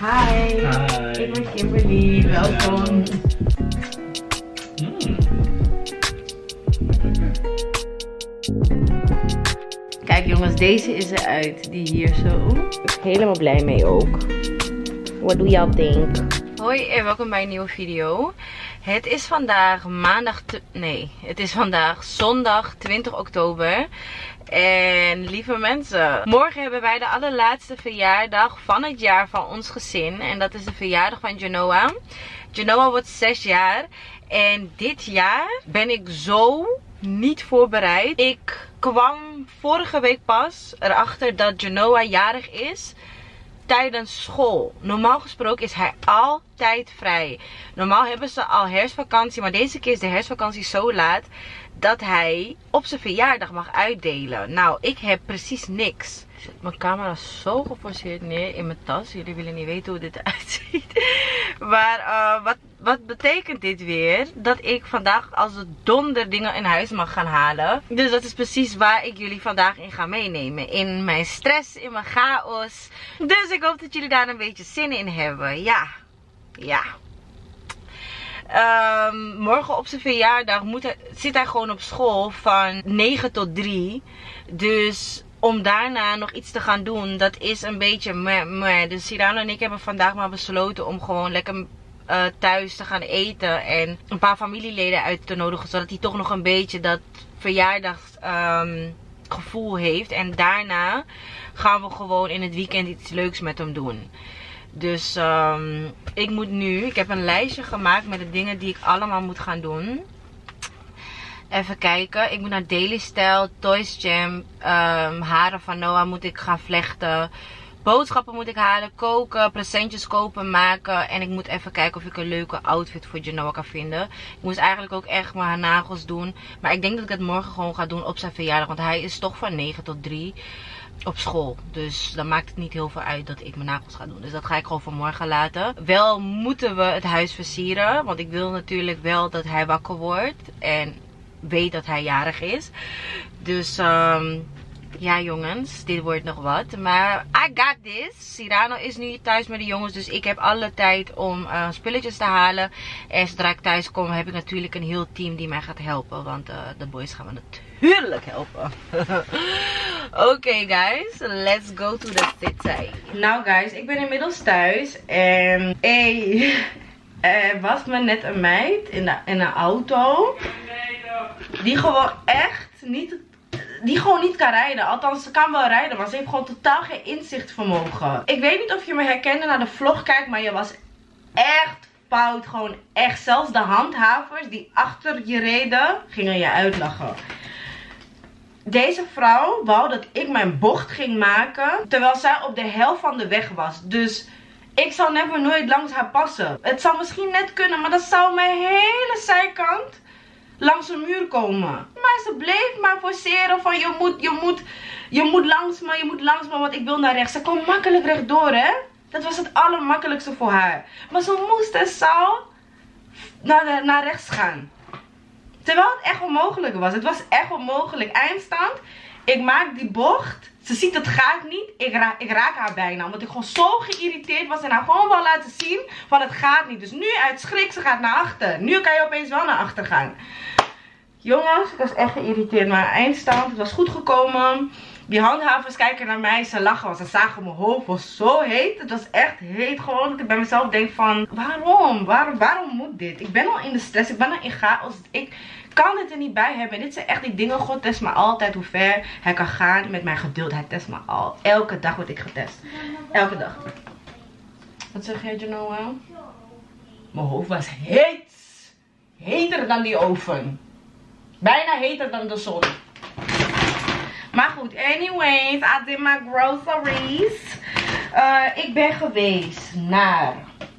Hi. Ik ben Kimberly. Welkom. Kijk jongens, deze is eruit. Die hier zo. Ik ben helemaal blij mee ook. What do y'all think? Hoi en welkom bij een nieuwe video. Het is vandaag het is vandaag zondag 20 oktober. En lieve mensen, morgen hebben wij de allerlaatste verjaardag van het jaar van ons gezin. En dat is de verjaardag van Genoa. Genoa wordt 6 jaar. En dit jaar ben ik zo niet voorbereid. Ik kwam vorige week pas erachter dat Genoa jarig is tijdens school. Normaal gesproken is hij altijd vrij. Normaal hebben ze al herfstvakantie, maar deze keer is de herfstvakantie zo laat dat hij op zijn verjaardag mag uitdelen. Nou, ik heb precies niks. Ik zet mijn camera zo geforceerd neer in mijn tas. Jullie willen niet weten hoe dit eruit ziet. Maar wat betekent dit weer? Dat ik vandaag als de donder dingen in huis mag gaan halen. Dus dat is precies waar ik jullie vandaag in ga meenemen. In mijn stress, in mijn chaos. Dus ik hoop dat jullie daar een beetje zin in hebben. Ja. Morgen op zijn verjaardag zit hij gewoon op school van 9 tot 3. Dus om daarna nog iets te gaan doen, dat is een beetje meh. Dus Cyrano en ik hebben vandaag maar besloten om gewoon lekker thuis te gaan eten. En een paar familieleden uit te nodigen, zodat hij toch nog een beetje dat verjaardagsgevoel heeft. En daarna gaan we gewoon in het weekend iets leuks met hem doen. Dus ik heb een lijstje gemaakt met de dingen die ik allemaal moet gaan doen. Even kijken, ik moet naar Daily Style, Toys Jam, haren van Noah moet ik gaan vlechten. Boodschappen moet ik halen, koken, presentjes kopen, maken. En ik moet even kijken of ik een leuke outfit voor Genoa kan vinden. Ik moest eigenlijk ook echt mijn nagels doen. Maar ik denk dat ik het morgen gewoon ga doen op zijn verjaardag. Want hij is toch van 9 tot 3 op school. Dus dan maakt het niet heel veel uit dat ik mijn nagels ga doen. Dus dat ga ik gewoon voor morgen laten. Wel moeten we het huis versieren. Want ik wil natuurlijk wel dat hij wakker wordt. En weet dat hij jarig is. Dus ja jongens, dit wordt nog wat. Maar I got this. Cyrano is nu thuis met de jongens. Dus ik heb alle tijd om spulletjes te halen. En zodra ik thuis kom heb ik natuurlijk een heel team die mij gaat helpen. Want de boys gaan me natuurlijk helpen. Oké guys, let's go to the city. Nou guys, ik ben inmiddels thuis. En er was me net een meid in een auto. Die gewoon echt niet kan rijden. Althans, ze kan wel rijden, maar ze heeft gewoon totaal geen inzichtvermogen. Ik weet niet of je me herkende naar de vlog kijkt, maar je was echt fout. Gewoon echt. Zelfs de handhavers die achter je reden, gingen je uitlachen. Deze vrouw wou dat ik mijn bocht ging maken, terwijl zij op de helft van de weg was. Dus ik zou never nooit langs haar passen. Het zou misschien net kunnen, maar dat zou mijn hele zijkant langs een muur komen. Maar ze bleef maar forceren van je moet langs me, want ik wil naar rechts. Ze kon makkelijk rechtdoor, hè. Dat was het allermakkelijkste voor haar. Maar ze moest en zou naar rechts gaan. Terwijl het echt onmogelijk was. Het was echt onmogelijk. Eindstand. Ik maak die bocht. Ze ziet het gaat niet. Ik raak haar bijna. Omdat ik gewoon zo geïrriteerd was. En haar gewoon wil laten zien van het gaat niet. Dus nu uit schrik, ze gaat naar achter. Nu kan je opeens wel naar achter gaan. Jongens, ik was echt geïrriteerd. Maar eindstand. Het was goed gekomen. Die handhavers kijken naar mij. Ze lachen. Want ze zagen mijn hoofd was zo heet. Het was echt heet gewoon. Dat ik bij mezelf denk van. Waarom moet dit? Ik ben al in de stress. Ik ben al in chaos. Ik kan het er niet bij hebben. Dit zijn echt die dingen. God test me altijd hoe ver hij kan gaan met mijn geduld. Hij test me al. Elke dag word ik getest. Elke dag. Wat zeg jij, Genoa? Mijn hoofd was heet. Heter dan die oven. Bijna heter dan de zon. Maar goed, anyways, I did my groceries. Ik ben geweest naar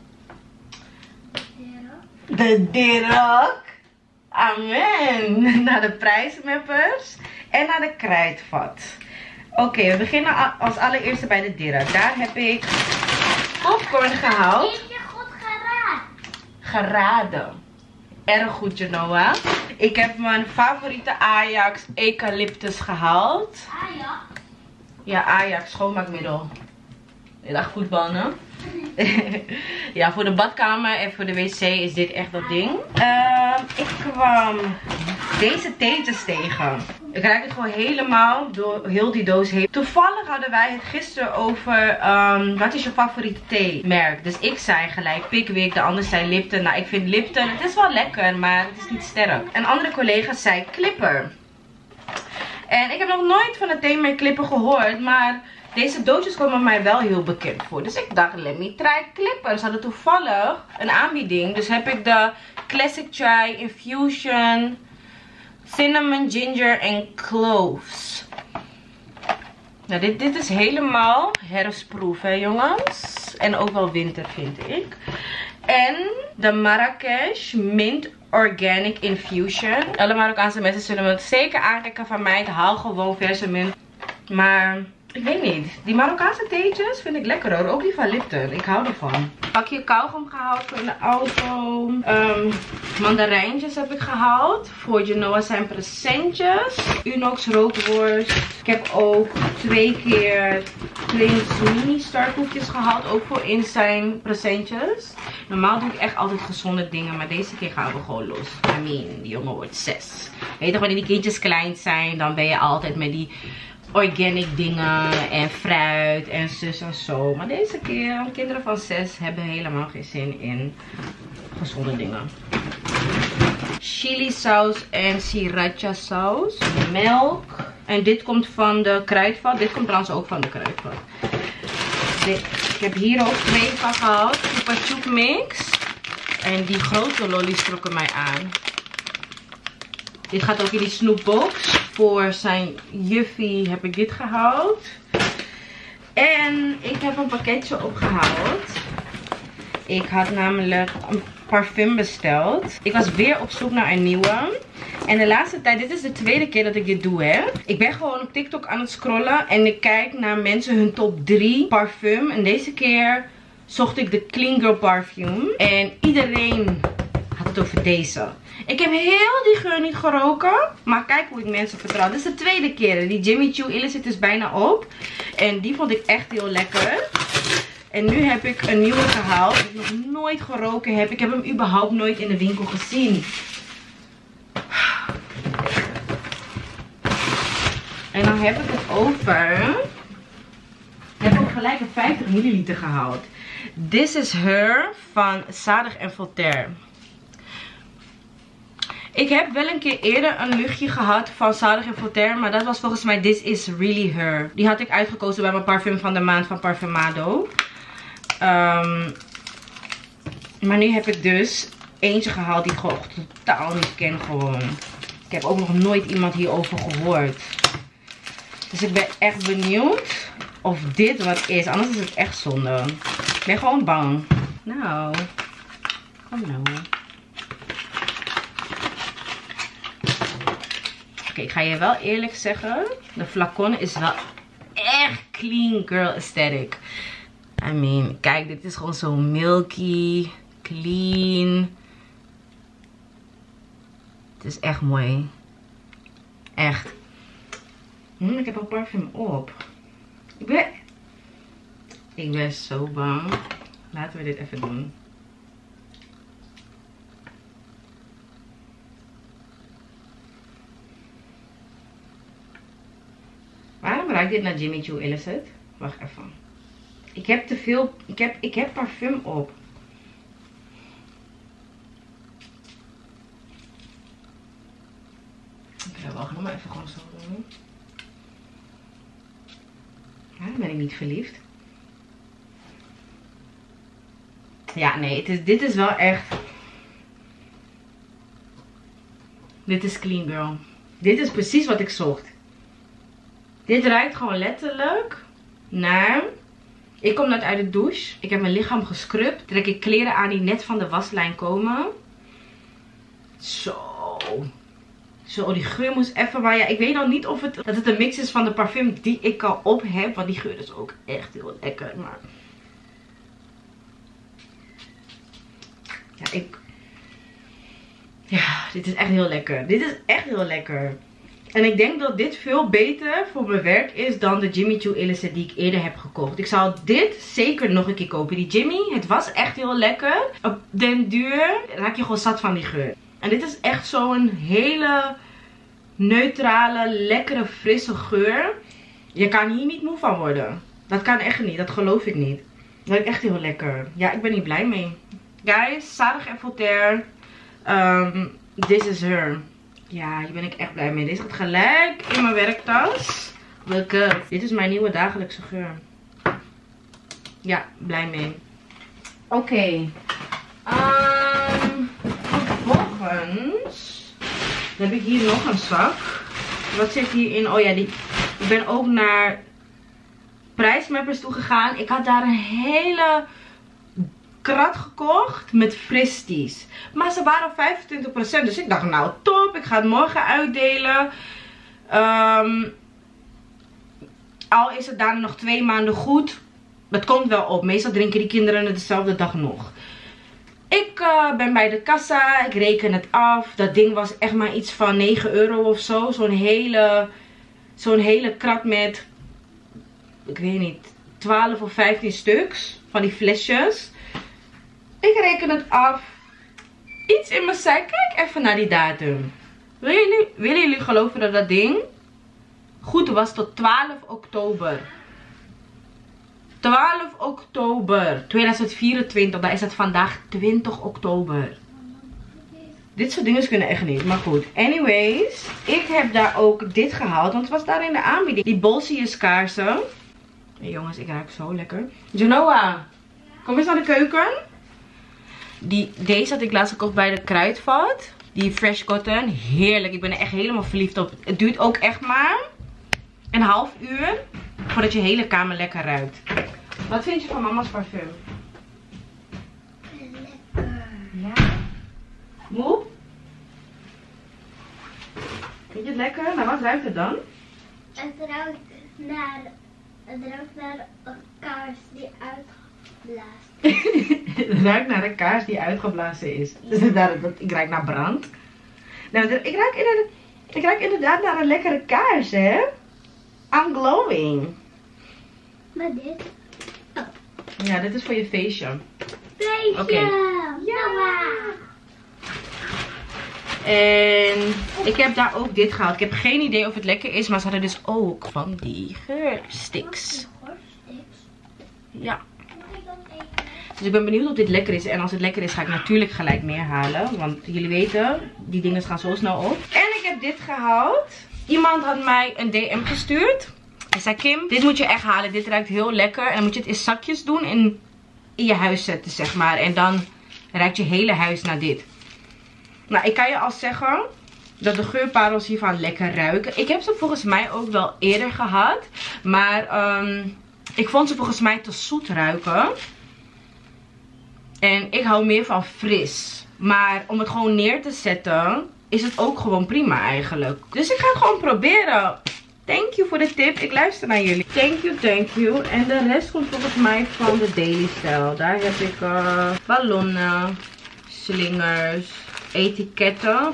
de Dirk. Amen. Naar de prijsmappers en naar de kruidvat. Oké, we beginnen als allereerste bij de Dirk. Daar heb ik popcorn gehaald. Heb je goed geraden? Geraden. Erg goed, Genoa. Ik heb mijn favoriete Ajax eucalyptus gehaald. Ajax? Ja, Ajax schoonmaakmiddel. Je dacht voetballen. Ja, voor de badkamer en voor de wc is dit echt dat ding. Ik kwam deze theetjes tegen. Ik ruik het gewoon helemaal door heel die doos heen. Toevallig hadden wij het gisteren over wat is je favoriete theemerk. Dus ik zei gelijk Pickwick, de ander zei Lipton. Nou, ik vind Lipton, het is wel lekker, maar het is niet sterk. Een andere collega zei Clipper. En ik heb nog nooit van het theemerk Clipper gehoord, maar deze doosjes komen mij wel heel bekend voor. Dus ik dacht, let me try Clipper. Ze hadden toevallig een aanbieding. Dus heb ik de Classic Chai Infusion Cinnamon, Ginger en Cloves. Nou, dit is helemaal herfstproof, hè jongens. En ook wel winter, vind ik. En de Marrakesh Mint Organic Infusion. Alle Marokkaanse mensen zullen me het zeker aankijken van mij. Ik haal gewoon verse mint. Maar ik weet niet. Die Marokkaanse theetjes vind ik lekker hoor. Ook die van Lipton. Ik hou ervan. Pakje kauwgom gehaald voor in de auto. Mandarijntjes heb ik gehaald. Voor Genoa zijn presentjes. Unox rookworst. Ik heb ook 2 keer Twins mini starkoekjes gehaald. Ook voor in zijn presentjes. Normaal doe ik echt altijd gezonde dingen. Maar deze keer gaan we gewoon los. I mean, die jongen wordt 6. Weet je, wanneer die kindjes klein zijn. Dan ben je altijd met die organic dingen en fruit en zus en zo. Maar deze keer, kinderen van 6 hebben helemaal geen zin in gezonde dingen. Chili saus en sriracha saus. Melk. En dit komt van de kruidvat. Dit komt trouwens ook van de kruidvat. Ik heb hier ook 2 van gehaald. Chupa Chup mix. En die grote lollies trokken mij aan. Dit gaat ook in die snoepbox. Voor zijn juffie heb ik dit gehaald. En ik heb een pakketje opgehaald. Ik had namelijk een parfum besteld. Ik was weer op zoek naar een nieuwe. En de laatste tijd, dit is de 2e keer dat ik dit doe, hè. Ik ben gewoon op TikTok aan het scrollen. En ik kijk naar mensen hun top 3 parfum. En deze keer zocht ik de Clean Girl parfum. En iedereen had het over deze. Ik heb heel die geur niet geroken. Maar kijk hoe ik mensen vertrouw. Dit is de 2e keer. Die Jimmy Choo Illicit is bijna op. En die vond ik echt heel lekker. En nu heb ik een nieuwe gehaald. Die ik nog nooit geroken heb. Ik heb hem überhaupt nooit in de winkel gezien. En dan heb ik het over. Ik heb ook gelijk een 50 milliliter gehaald. This is Her van Zadig en Voltaire. Ik heb wel een keer eerder een luchtje gehad van Zadig en Voltaire. Maar dat was volgens mij This is Really Her. Die had ik uitgekozen bij mijn parfum van de maand van Parfumado. Maar nu heb ik dus eentje gehaald die ik gewoon totaal niet ken gewoon. Ik heb ook nog nooit iemand hierover gehoord. Dus ik ben echt benieuwd of dit wat is. Anders is het echt zonde. Ik ben gewoon bang. Nou, kom nou. Oké, ik ga je wel eerlijk zeggen. De flacon is wel echt clean girl aesthetic. I mean, kijk, dit is gewoon zo milky, clean. Het is echt mooi. Echt. Ik heb al parfum op. Ik ben zo bang. Laten we dit even doen. Waarom ruikt dit naar Jimmy Choo Illicit? Wacht even. Ik heb te veel. Ik heb parfum op. Oké, wacht. Nog maar even gewoon zo doen. Waarom ben ik niet verliefd? Ja, nee. Dit is wel echt. Dit is clean girl. Dit is precies wat ik zocht. Dit ruikt gewoon letterlijk naar. Ik kom net uit de douche. Ik heb mijn lichaam gescrubt. Trek ik kleren aan die net van de waslijn komen. Zo. Zo, die geur moest even. Maar ja, ik weet nog niet of dat het een mix is van de parfum die ik al op heb. Want die geur is ook echt heel lekker. Maar ja, dit is echt heel lekker. Dit is echt heel lekker. En ik denk dat dit veel beter voor mijn werk is dan de Jimmy Choo Illicit die ik eerder heb gekocht. Ik zou dit zeker nog een keer kopen. Die Jimmy, het was echt heel lekker. Op den duur raak je gewoon zat van die geur. En dit is echt zo'n hele neutrale, lekkere, frisse geur. Je kan hier niet moe van worden. Dat kan echt niet, dat geloof ik niet. Dat is echt heel lekker. Ja, ik ben hier blij mee. Guys, Sarah en Voltaire. This is her. Ja, hier ben ik echt blij mee. Deze gaat gelijk in mijn werktas. Lekker. Dit is mijn nieuwe dagelijkse geur. Ja, blij mee. Oké. Vervolgens heb ik hier nog een zak. Wat zit hierin? Oh ja, ik ben ook naar Prijsmappers toe gegaan. Ik had daar een hele krat gekocht met fristies. Maar ze waren op 25%. Dus ik dacht, nou top. Ik ga het morgen uitdelen. Al is het daarna nog 2 maanden goed. Dat komt wel op. Meestal drinken die kinderen het dezelfde dag nog. Ik ben bij de kassa. Ik reken het af. Dat ding was echt maar iets van 9 euro of zo. Zo'n hele krat met, ik weet niet, 12 of 15 stuks van die flesjes. Ik reken het af. Iets in me zei, kijk even naar die datum. Willen jullie geloven dat dat ding goed was tot 12 oktober? 12 oktober 2024. Dan is het vandaag 20 oktober. Dit soort dingen kunnen echt niet. Maar goed. Anyways. Ik heb daar ook dit gehaald. Want het was daar in de aanbieding. Die Bolsius kaarsen. Hey jongens, ik ruik zo lekker. Genoa. Kom eens naar de keuken. Deze had ik laatst gekocht bij de Kruidvat. Die Fresh Cotton. Heerlijk. Ik ben er echt helemaal verliefd op. Het duurt ook echt maar een half uur. Voordat je hele kamer lekker ruikt. Wat vind je van mama's parfum? Lekker. Ja? Moe? Vind je het lekker? Nou, wat ruikt het dan? Het ruikt naar een kaars die uitgeblazen. Het ruikt naar een kaars die uitgeblazen is. Dus ik ruik naar brand. Nou, ik ruik inderdaad naar een lekkere kaars, hè? I'm glowing. Maar dit? Ja, dit is voor je feestje. Feestje! Oké. Ja! En ik heb daar ook dit gehaald. Ik heb geen idee of het lekker is, maar ze hadden dus ook van die geursticks. Ja. Dus ik ben benieuwd of dit lekker is. En als het lekker is, ga ik natuurlijk gelijk meer halen. Want jullie weten, die dingen gaan zo snel op. En ik heb dit gehaald. Iemand had mij een DM gestuurd. Hij zei, Kim, dit moet je echt halen. Dit ruikt heel lekker. En dan moet je het in zakjes doen en in je huis zetten, zeg maar. En dan ruikt je hele huis naar dit. Nou, ik kan je al zeggen dat de geurparels hiervan lekker ruiken. Ik heb ze volgens mij ook wel eerder gehad. Maar ik vond ze volgens mij te zoet ruiken. En ik hou meer van fris. Maar om het gewoon neer te zetten, is het ook gewoon prima eigenlijk. Dus ik ga het gewoon proberen. Thank you voor de tip. Ik luister naar jullie. Thank you, thank you. En de rest komt volgens mij van de Daily Style. Daar heb ik ballonnen, slingers, etiketten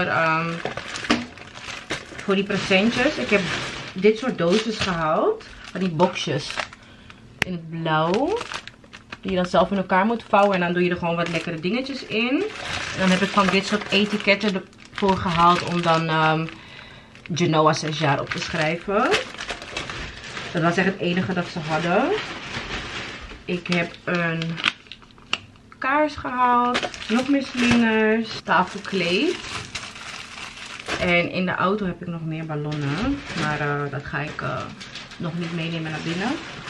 voor die presentjes. Ik heb dit soort doosjes gehaald. Van die boxjes in het blauw. Die je dan zelf in elkaar moet vouwen. En dan doe je er gewoon wat lekkere dingetjes in. En dan heb ik van dit soort etiketten ervoor gehaald om dan Genoa 6 jaar op te schrijven. Dat was echt het enige dat ze hadden. Ik heb een kaars gehaald. Nog meer slingers. Tafelkleed. En in de auto heb ik nog meer ballonnen. Maar dat ga ik nog niet meenemen naar binnen.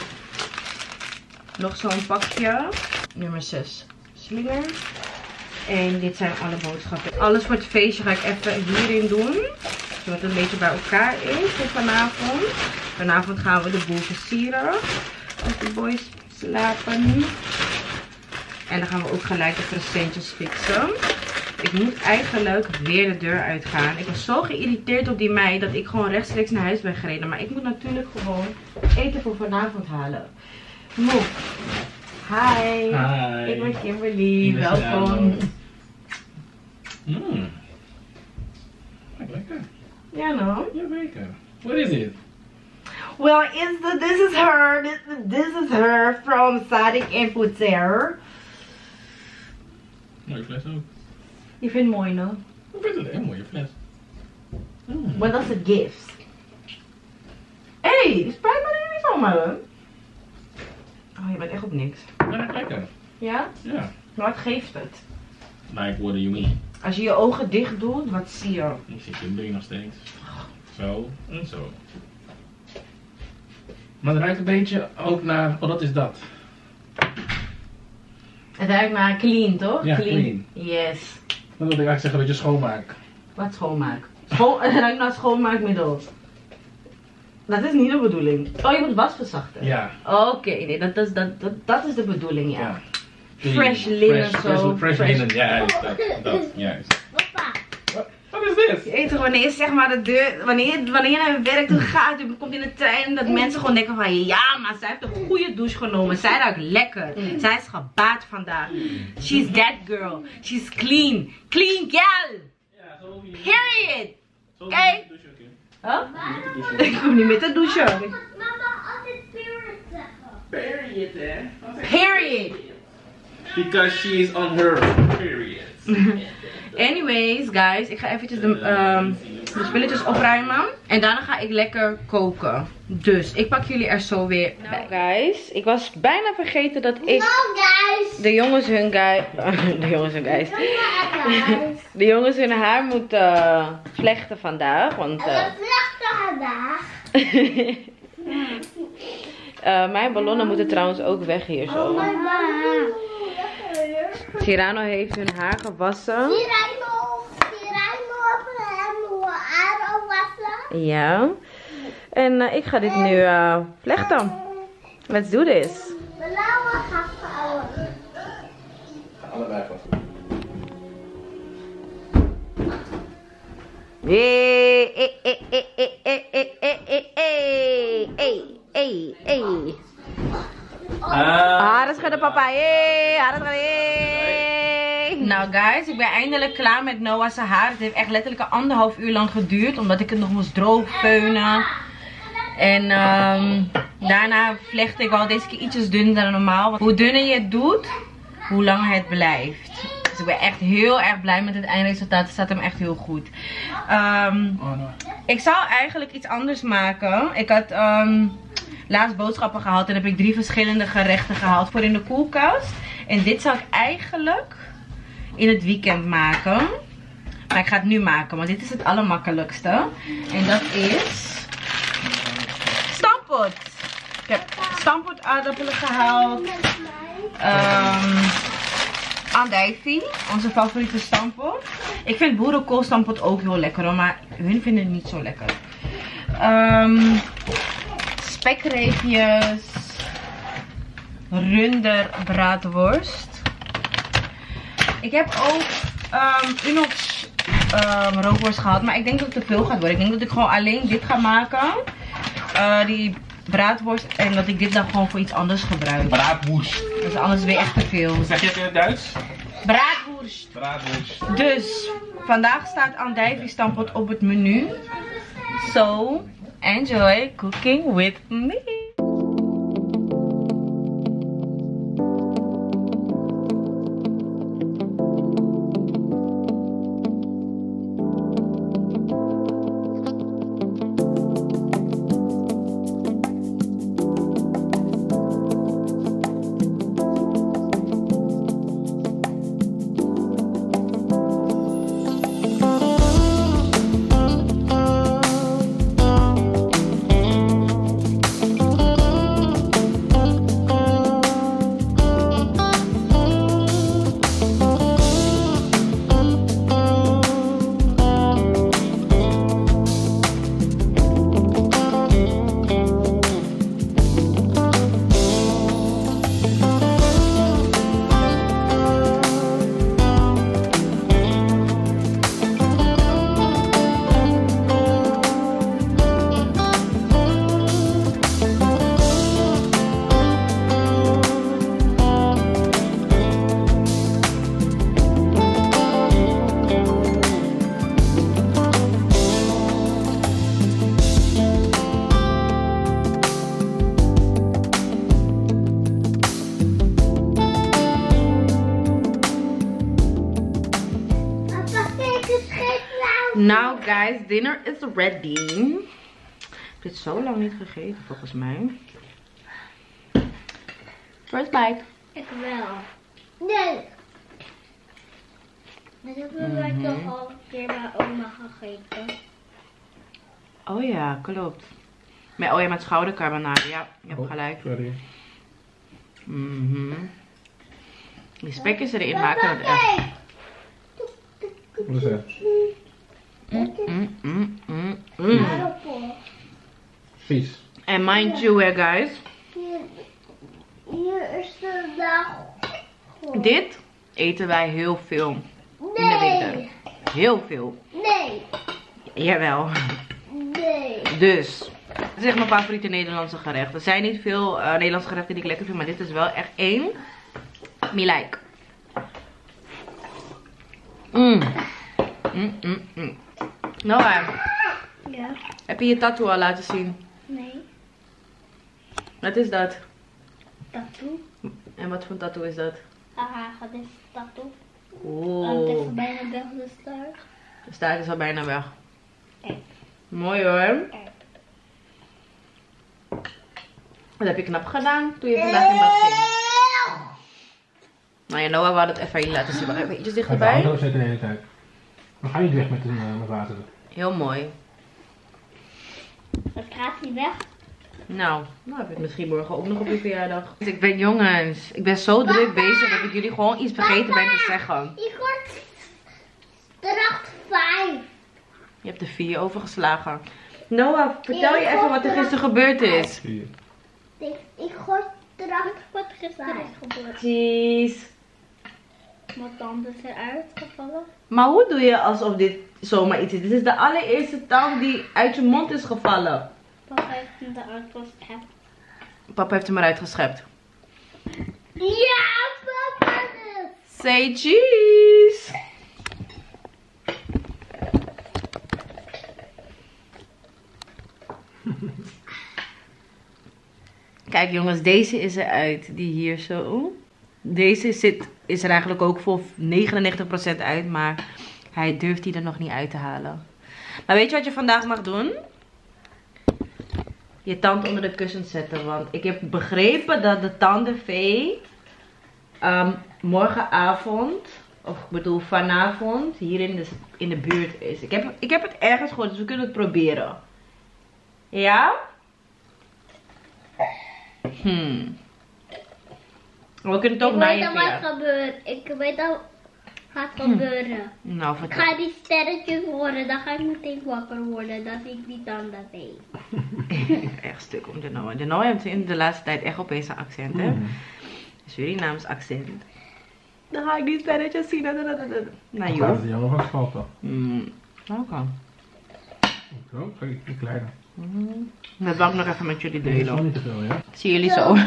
Nog zo'n pakje. Nummer 6 slinger. En dit zijn alle boodschappen. Alles voor het feestje ga ik even hierin doen. Zodat het een beetje bij elkaar is voor vanavond. Vanavond gaan we de boel versieren. Als de boys slapen. En dan gaan we ook gelijk de presentjes fixen. Ik moet eigenlijk weer de deur uitgaan. Ik was zo geïrriteerd op die meid dat ik gewoon rechtstreeks naar huis ben gereden. Maar ik moet natuurlijk gewoon eten voor vanavond halen. Moe. Hi. Hi. Ik ben Kimberly. Welkom. Lekker. Ja, no. Jazeker. What is it? Well, this is her. This is her from Sadik and Putzer. Mooie fles ook. Je vindt het mooi, no? Ik vind het een hele mooie fles. But that's a gift. Hey, spijt me dat je niet van me. Oh, je bent echt op niks. Ja, lekker. Ja? Ja. Maar wat geeft het? Like, what do you mean? Als je je ogen dicht doet, wat zie je? Ik zit je been nog steeds. Zo en zo. Maar het ruikt een beetje ook naar... Oh, dat is dat. Het ruikt naar clean, toch? Ja, clean. Yes. Dan wilde ik eigenlijk zeggen dat je schoonmaakt. Wat schoonmaak? Het ruikt naar schoonmaakmiddel. Dat is niet de bedoeling. Oh, je moet was verzachten? Ja. Oké, nee, dat is de bedoeling, ja. Ja. Fresh linen zo. Fresh linen, juist. Dat, juist. Papa. Wat is dit? Je weet toch, wanneer zeg maar de deur, wanneer je naar je werk toe gaat, je komt in de trein, dat mensen gewoon denken van ja, maar zij heeft een goede douche genomen, zij ruikt lekker, zij is gebaat vandaag, she's that girl, she's clean, clean gal, period. Kijk. Huh? Ik kom niet met de douchen. Mama altijd period zeggen. Period, hè? Period. Because she is on her period. Anyways, guys, ik ga eventjes de spulletjes opruimen. En daarna ga ik lekker koken. Dus ik pak jullie er zo weer bij. Guys, ik was bijna vergeten dat ik Guys. de jongens hun de jongens hun haar moeten vlechten vandaag. Want mijn ballonnen moeten trouwens ook weg hier zo. Cyrano heeft hun haar gewassen. Ja. En ik ga dit nu vlechten. Let's do this. Allebei vast. Haren schudden, papa. Haren schudden. Nou guys, ik ben eindelijk klaar met Noah's haar. Het heeft echt letterlijk 1,5 uur lang geduurd. Omdat ik het nog moest droogveunen. En daarna vlecht ik wel deze keer ietsjes dunner dan normaal. Want hoe dunner je het doet, hoe langer het blijft. Dus ik ben echt heel erg blij met het eindresultaat. Het staat hem echt heel goed. Ik zou eigenlijk iets anders maken. Ik had laatst boodschappen gehaald. En heb ik 3 verschillende gerechten gehaald voor in de koelkast. En dit zou ik eigenlijk in het weekend maken. Maar ik ga het nu maken. Want dit is het allermakkelijkste. En dat is stamppot. Ik heb stamppot aardappelen gehaald. Andijvie, onze favoriete stamppot. Ik vind boerenkoolstamppot ook heel lekker hoor, maar hun vinden het niet zo lekker. Spekreepjes. Runderbraadworst. Ik heb ook Unox rookworst gehad, maar ik denk dat het te veel gaat worden. Ik denk dat ik gewoon alleen dit ga maken. Die braadworst. En dat ik dit dan gewoon voor iets anders gebruik. Braadworst. Dus anders weer echt te veel. Zeg je het in het Duits? Braadworst. Braadworst. Dus vandaag staat andijvie stamppot op het menu. So enjoy cooking with me. Nou guys, dinner is ready. Ik heb dit zo lang niet gegeten volgens mij. First bite. Ik wel. Nee. Dat hebben wij toch al een keer bij oma gegeten. Oh ja, klopt. Oh ja, met schoudercarbonade. Ja, je hebt gelijk. Sorry. Die spekjes erin maken het echt. Wat is dat? Vies. En mind you, guys. Hier is de nagel. Dit eten wij heel veel in de winter. Heel veel. Nee. Jawel. Nee. Dus, dit is echt mijn favoriete Nederlandse gerecht. Er zijn niet veel Nederlandse gerechten die ik lekker vind, maar dit is wel echt één. Me like. Noah, Ja. heb je je tattoo al laten zien? Nee. Wat is dat? Tattoo. En wat voor tattoo is dat? Haha, dit is tattoo. Oeh, Het is bijna weg de staart. de staart is al bijna weg. Kijk. Mooi hoor. Kijk. Dat heb je knap gedaan toen je vandaag in bad ging. Nou ja, Noah wou dat even aan jullie laten zien. Maar even ietsjes Ga je dichterbij. auto zetten de hele tijd. Dan ga je niet weg met water. Heel mooi. Het gaat niet weg. Nou heb je het misschien morgen ook nog op je verjaardag. Dus ik ben jongens, ik ben zo druk bezig dat ik jullie gewoon iets vergeten ben te zeggen. Ik word dracht 5. Je hebt er 4 overgeslagen. Noah, vertel je even wat er gisteren gebeurd is. Ik word dracht wat gisteren is gebeurd. Jeez. Mijn tand is eruit gevallen. Maar hoe doe je alsof dit zomaar iets is? Dit is de allereerste tand die uit je mond is gevallen. Papa heeft hem eruit geschept. Papa heeft hem eruit geschept. Ja, papa. Say cheese. Kijk jongens, deze is eruit. Die hier zo. Deze is er eigenlijk ook voor 99% uit. Maar hij durft die er nog niet uit te halen. Maar weet je wat je vandaag mag doen? Je tand onder de kussens zetten. Want ik heb begrepen dat de tandenvee morgenavond, of ik bedoel vanavond, hier in de buurt is. Ik heb het ergens gehoord, dus we kunnen het proberen. Ja? We kunnen het ook na je verjaardag. Ik weet al wat gaat gebeuren. Nou, Ik vertel. ga die sterretjes horen, dan ga ik meteen wakker worden dat ik die tanden weet. Echt stuk om de Noah. De Noah heeft in de laatste tijd echt opeens een accent, hè? Surinaams accent. Dan ga ik die sterretjes zien. Nou, Dat joh. is jammer van het valt dan. Nou kan. Zo, kijk, die kleine. Dat wou ik nog even met jullie Nee, dat is wel delen. niet te veel, ja? Zie jullie zo.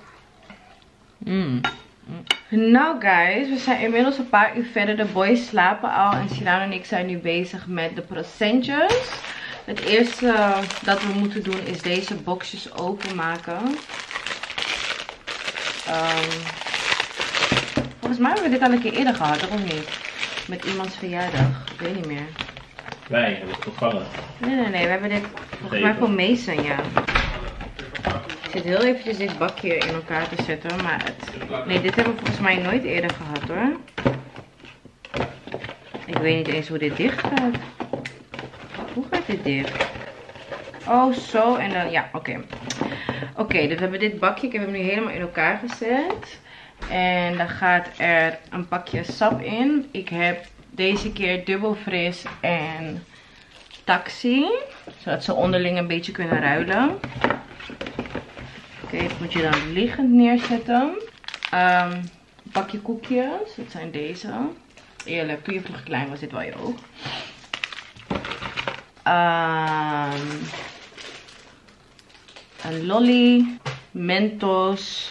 Nou guys, we zijn inmiddels een paar uur verder. De boys slapen al en Sinan en ik zijn nu bezig met de procentjes. Het eerste dat we moeten doen is deze boxjes openmaken. Volgens mij hebben we dit al een keer eerder gehad, of niet? Met iemands verjaardag. Ik weet niet meer. Wij hebben het ontvangen. Nee. We hebben dit volgens mij voor Mason, ja. Ik zit heel eventjes dit bakje in elkaar te zetten, maar nee, dit hebben we volgens mij nooit eerder gehad hoor. Ik weet niet eens hoe dit dicht gaat. Hoe gaat dit dicht? Oh, zo en dan, ja, oké. Oké, dus we hebben dit bakje, ik heb hem nu helemaal in elkaar gezet. En dan gaat er een pakje sap in. Ik heb deze keer dubbel fris en taxi. Zodat ze onderling een beetje kunnen ruilen. Oké, dat moet je dan liggend neerzetten. Een pakje koekjes. Dat zijn deze. Eerlijk, toen je vroeger klein was, dit wel je ook. Een lolly. Mentos.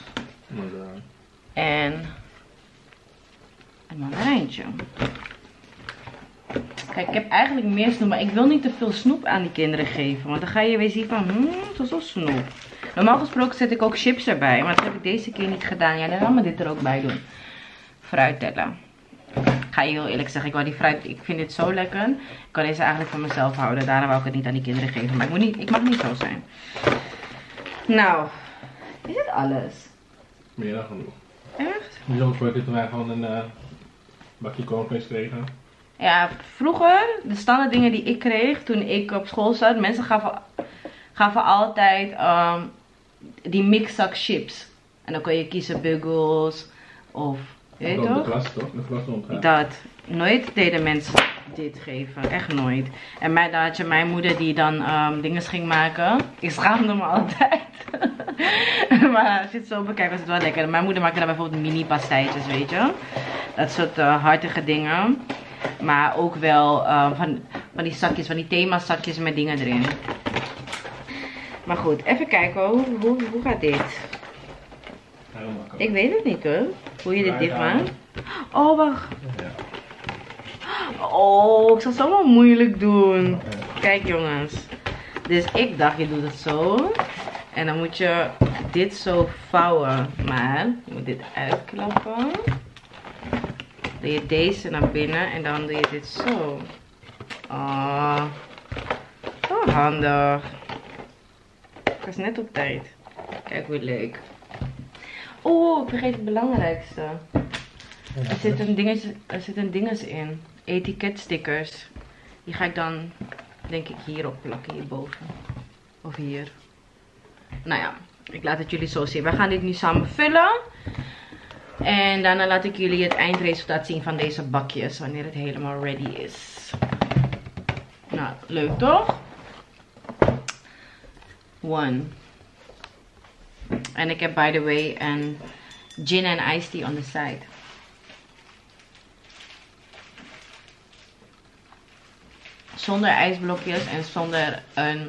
En een mandarijntje. Kijk, ik heb eigenlijk meer snoep, maar ik wil niet te veel snoep aan die kinderen geven. Want dan ga je weer zien van, het is wel snoep. Normaal gesproken zet ik ook chips erbij, maar dat heb ik deze keer niet gedaan. Ja, dan gaan we dit er ook bij doen. Fruit tellen. ga je heel eerlijk zeggen, ik vind dit zo lekker. Ik kan deze eigenlijk voor mezelf houden. Daarom wou ik het niet aan die kinderen geven. Maar ik mag niet zo zijn. Nou, is dit alles? Meer dan genoeg. Echt? Soms worden wij gewoon een bakje cornflakes kregen. Ja, vroeger, de standaard dingen die ik kreeg toen ik op school zat. Mensen gaven altijd die mixzak chips. En dan kon je kiezen Buggles of, weet je toch? De klas toch? De klas rondgaan. Dat. Nooit deden mensen dit geven. Echt nooit. En dan had je mijn moeder die dan dingen ging maken. Ik schaamde me altijd. Maar als je het zo bekijkt was het wel lekker. Mijn moeder maakte dan bijvoorbeeld mini pastijtjes, weet je. Dat soort hartige dingen. Maar ook wel van die zakjes, van die themazakjes met dingen erin. Maar goed, even kijken hoe gaat dit? Heel makkelijk. Ik weet het niet hoor. Hoe je dit dicht maakt. Oh, wacht. Ja. Oh, ik zal het zo wel moeilijk doen. Kijk jongens. Dus ik dacht, je doet het zo. En dan moet je dit zo vouwen. Maar je moet dit uitklappen. Dan doe je deze naar binnen en dan doe je dit zo. Oh, zo handig. Ik was net op tijd. Kijk hoe leuk. Oh, ik vergeet het belangrijkste. Er zit een dinges in. Etiketstickers. Die ga ik dan, denk ik, hierop plakken, hierboven. Of hier. Nou ja, ik laat het jullie zo zien. We gaan dit nu samen vullen. En daarna laat ik jullie het eindresultaat zien van deze bakjes. Wanneer het helemaal ready is. Nou, leuk toch? 1. En ik heb, by the way, een gin en iced tea on the side. Zonder ijsblokjes en zonder een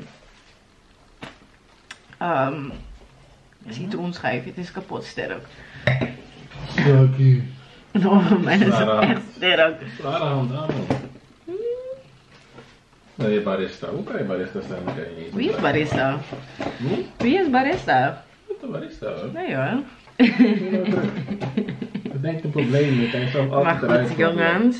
citroenschijf. Het is kapot sterk. Sorry. Oh, mijn is echt sterk. Zware hand aan. Nee, barista. Hoe kan je barista zijn? Wie is barista? Hm? Wie is barista? Wat een barista hoor. Nee hoor. Bedenk een probleem, je kan je zelf Maar altijd eruit goed komen. jongens,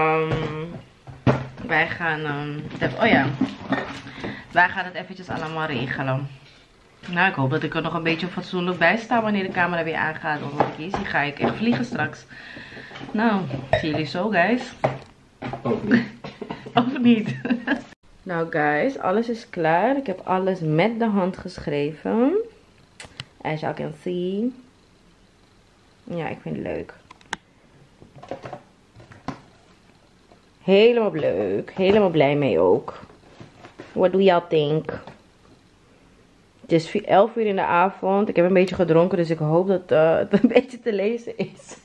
wij gaan, oh ja, wij gaan het eventjes allemaal regelen. Nou, ik hoop dat ik er nog een beetje fatsoenlijk bij sta wanneer de camera weer aangaat. Want wat ik hier zie, ga ik echt vliegen straks. Nou, zie jullie zo guys. Ook niet. Of niet? Nou guys, alles is klaar. Ik heb alles met de hand geschreven. As you can see. Ja, ik vind het leuk. Helemaal leuk. Helemaal blij mee ook. What do y'all think? Het is 11 uur in de avond. Ik heb een beetje gedronken, dus ik hoop dat het een beetje te lezen is.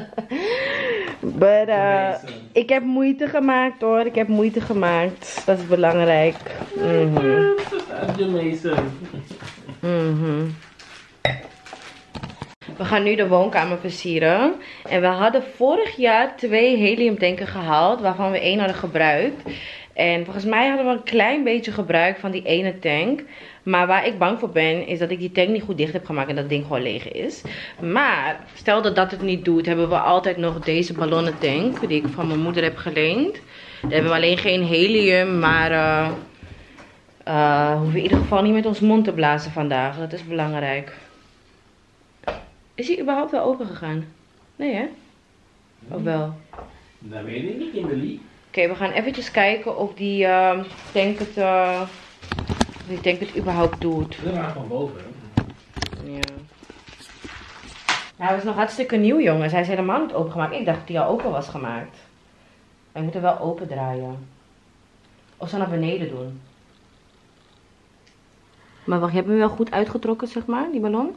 Maar ik heb moeite gemaakt hoor. Ik heb moeite gemaakt. Dat is belangrijk. We gaan nu de woonkamer versieren. En we hadden vorig jaar 2 heliumtanken gehaald. Waarvan we 1 hadden gebruikt. En volgens mij hadden we een klein beetje gebruik van die ene tank. Maar waar ik bang voor ben, is dat ik die tank niet goed dicht heb gemaakt en dat het ding gewoon leeg is. Maar stel dat dat het niet doet, hebben we altijd nog deze ballonnen tank. Die ik van mijn moeder heb geleend. Daar hebben we alleen geen helium, maar hoeven we in ieder geval niet met ons mond te blazen vandaag. Dat is belangrijk. Is hij überhaupt wel open gegaan? Nee hè? Of wel? Dat weet ik niet, Kimberly. Oké, we gaan eventjes kijken of die tank het überhaupt doet. We waren van boven. Ja. Hij was nog hartstikke nieuw jongens. Hij is helemaal niet opengemaakt. Ik dacht dat hij al open was gemaakt. Wij moeten wel open draaien. Of zo naar beneden doen. Maar wacht, je hebt hem wel goed uitgetrokken zeg maar, die ballon?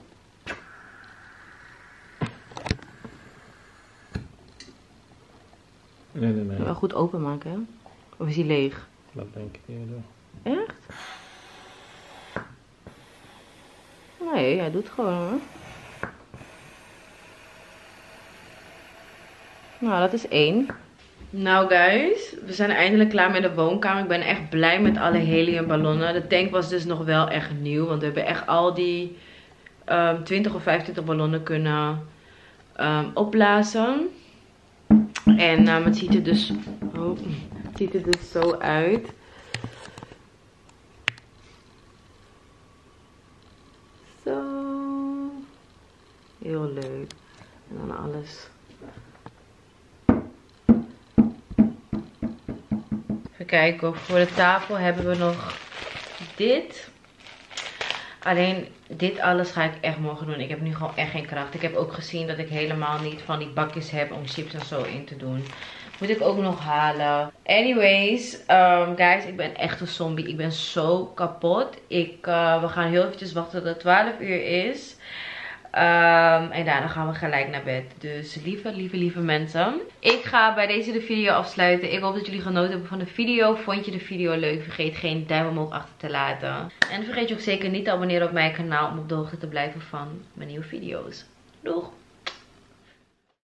Nee. Wel goed openmaken hè? Of is hij leeg? Dat denk ik eerder. Echt? Nee, hij doet gewoon hoor. Nou, dat is 1. Nou guys, we zijn eindelijk klaar met de woonkamer. Ik ben echt blij met alle heliumballonnen. De tank was dus nog wel echt nieuw. Want we hebben echt al die 20 of 25 ballonnen kunnen opblazen. En het ziet er dus, het ziet er dus zo uit. Zo. Heel leuk. En dan alles. Even kijken, voor de tafel hebben we nog dit. Alleen dit alles ga ik echt morgen doen. Ik heb nu gewoon echt geen kracht. Ik heb ook gezien dat ik helemaal niet van die bakjes heb om chips en zo in te doen. Moet ik ook nog halen. Anyways, guys, ik ben echt een zombie. Ik ben zo kapot. We gaan heel eventjes wachten tot het 12 uur is. En daarna gaan we gelijk naar bed. Dus lieve mensen. Ik ga bij deze de video afsluiten. Ik hoop dat jullie genoten hebben van de video. Vond je de video leuk? Vergeet geen duim omhoog achter te laten. En vergeet je ook zeker niet te abonneren op mijn kanaal om op de hoogte te blijven van mijn nieuwe video's. Doeg!